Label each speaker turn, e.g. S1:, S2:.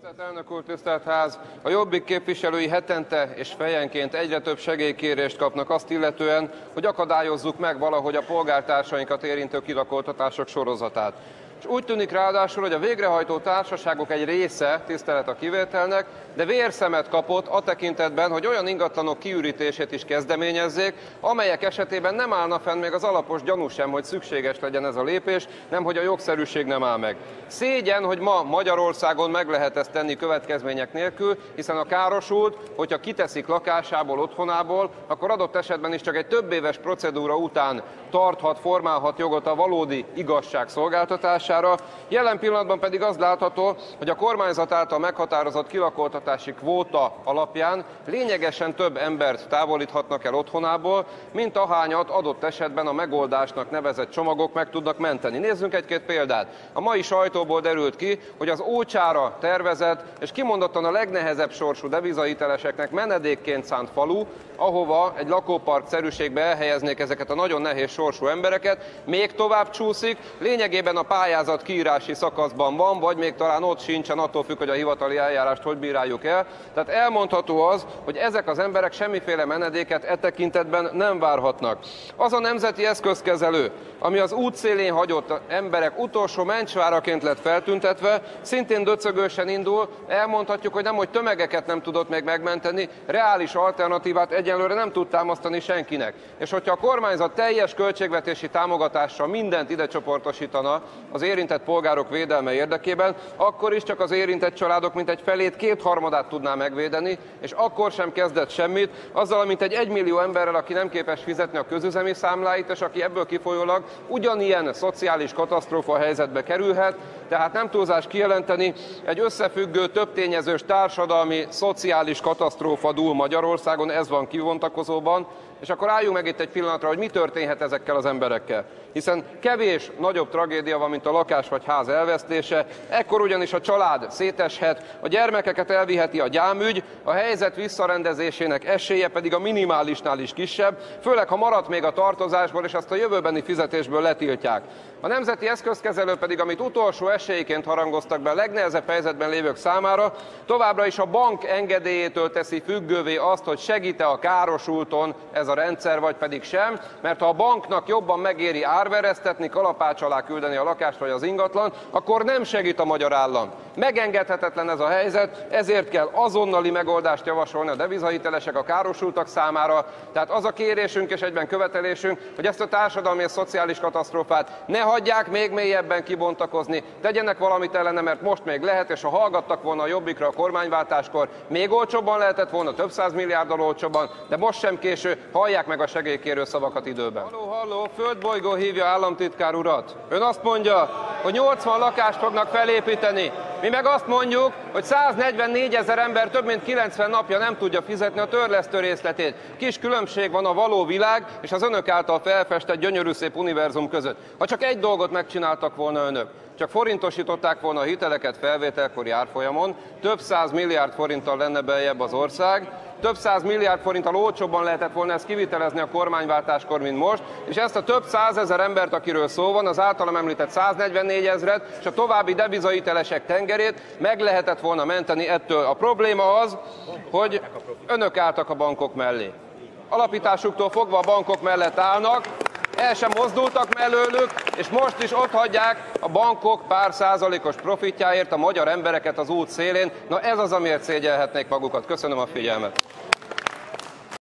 S1: Tisztelt elnök úr, tisztelt ház! A Jobbik képviselői hetente és fejenként egyre több segélykérést kapnak azt illetően, hogy akadályozzuk meg valahogy a polgártársainkat érintő kilakoltatások sorozatát. És úgy tűnik ráadásul, hogy a végrehajtó társaságok egy része, tisztelet a kivételnek, de vérszemet kapott a tekintetben, hogy olyan ingatlanok kiürítését is kezdeményezzék, amelyek esetében nem állna fenn még az alapos gyanú sem, hogy szükséges legyen ez a lépés, nemhogy a jogszerűség nem áll meg. Szégyen, hogy ma Magyarországon meg lehet ezt tenni következmények nélkül, hiszen a károsult, hogyha kiteszik lakásából, otthonából, akkor adott esetben is csak egy több éves procedúra után tarthat, formálhat jogot a valódi igazság szolgáltatására. Jelen pillanatban pedig az látható, hogy a kormányzat által meghatározott kilakoltatási kvóta alapján lényegesen több embert távolíthatnak el otthonából, mint ahányat adott esetben a megoldásnak nevezett csomagok meg tudnak menteni. Nézzünk egy-két példát. A mai sajtóból derült ki, hogy az Ócsára tervezett és kimondottan a legnehezebb sorsú devizahiteleseknek menedékként szánt falu, ahova egy lakópark-szerűségbe elhelyeznék ezeket a nagyon nehéz sorsú embereket, még tovább csúszik, lényegében a pályázat kiírási szakaszban van, vagy még talán ott sincsen, attól függ, hogy a hivatali eljárást hogy bíráljuk el. Tehát elmondható az, hogy ezek az emberek semmiféle menedéket e tekintetben nem várhatnak. Az a nemzeti eszközkezelő, ami az útszélén hagyott emberek utolsó mencsváraként lett feltüntetve, szintén döcögősen indul, elmondhatjuk, hogy nem, hogy tömegeket nem tudott még megmenteni, reális alternatívát egyelőre nem tud támasztani senkinek. És hogyha a kormányzat teljes költségvetési támogatással mindent ide csoportosítana az érintett polgárok védelme érdekében, akkor is csak az érintett családok mintegy felét, kétharmadát tudná megvédeni, és akkor sem kezdett semmit, azzal, mint egy 1 millió emberrel, aki nem képes fizetni a közüzemi számláit, és aki ebből kifolyólag ugyanilyen szociális katasztrófa helyzetbe kerülhet, tehát nem túlzás kijelenteni, egy összefüggő, több tényezős társadalmi, szociális katasztrófa dúl Magyarországon, ez van kivontakozóban, és akkor álljunk meg itt egy pillanatra, hogy mi történhet ezekkel az emberekkel. Hiszen kevés nagyobb tragédia van, mint a lakás vagy ház elvesztése, ekkor ugyanis a család széteshet, a gyermekeket elviheti a gyámügy, a helyzet visszarendezésének esélye pedig a minimálisnál is kisebb, főleg ha marad még a tartozásból, és azt a jövőbeni fizetésből letiltják. A nemzeti eszközkezelő pedig, amit utolsó esélyként harangoztak be a legnehezebb helyzetben lévők számára, továbbra is a bank engedélyétől teszi függővé azt, hogy segít-e a károsulton ez a rendszer, vagy pedig sem, mert ha a banknak jobban megéri árvereztetni, kalapács alá küldeni a lakást vagy az ingatlan, akkor nem segít a magyar állam. Megengedhetetlen ez a helyzet, ezért kell azonnali megoldást javasolni a devizahitelesek, a károsultak számára. Tehát az a kérésünk és egyben követelésünk, hogy ezt a társadalmi és szociális katasztrófát ne hagyják még mélyebben kibontakozni, tegyenek valamit ellene, mert most még lehet, és ha hallgattak volna a Jobbikra a kormánywáltáskor, még olcsóbban lehetett volna, több 100 milliárddal olcsóbban, de most sem késő, hallják meg a segélykérő szavakat időben. Halló, Földbolygó hívja államtitkár urat. Ön azt mondja, hogy 80 lakást fognak felépíteni. Mi meg azt mondjuk, hogy 144 000 ember több mint 90 napja nem tudja fizetni a törlesztő részletét. Kis különbség van a való világ és az önök által felfestett gyönyörű szép univerzum között. Ha csak egy dolgot megcsináltak volna önök, csak forintosították volna a hiteleket felvételkori árfolyamon, több 100 milliárd forinttal lenne beljebb az ország, több 100 milliárd forinttal olcsóbban lehetett volna ezt kivitelezni a kormányváltáskor, mint most, és ezt a több 100 000 embert, akiről szó van, az általam említett 144 000-et, és a további devizahitelesek tengerét meg lehetett volna menteni ettől. A probléma az, hogy önök álltak a bankok mellé. Alapításuktól fogva a bankok mellett állnak, el sem mozdultak mellőlük, és most is ott hagyják a bankok pár százalékos profitjáért a magyar embereket az út szélén. Na ez az, amiért szégyelhetnék magukat. Köszönöm a figyelmet.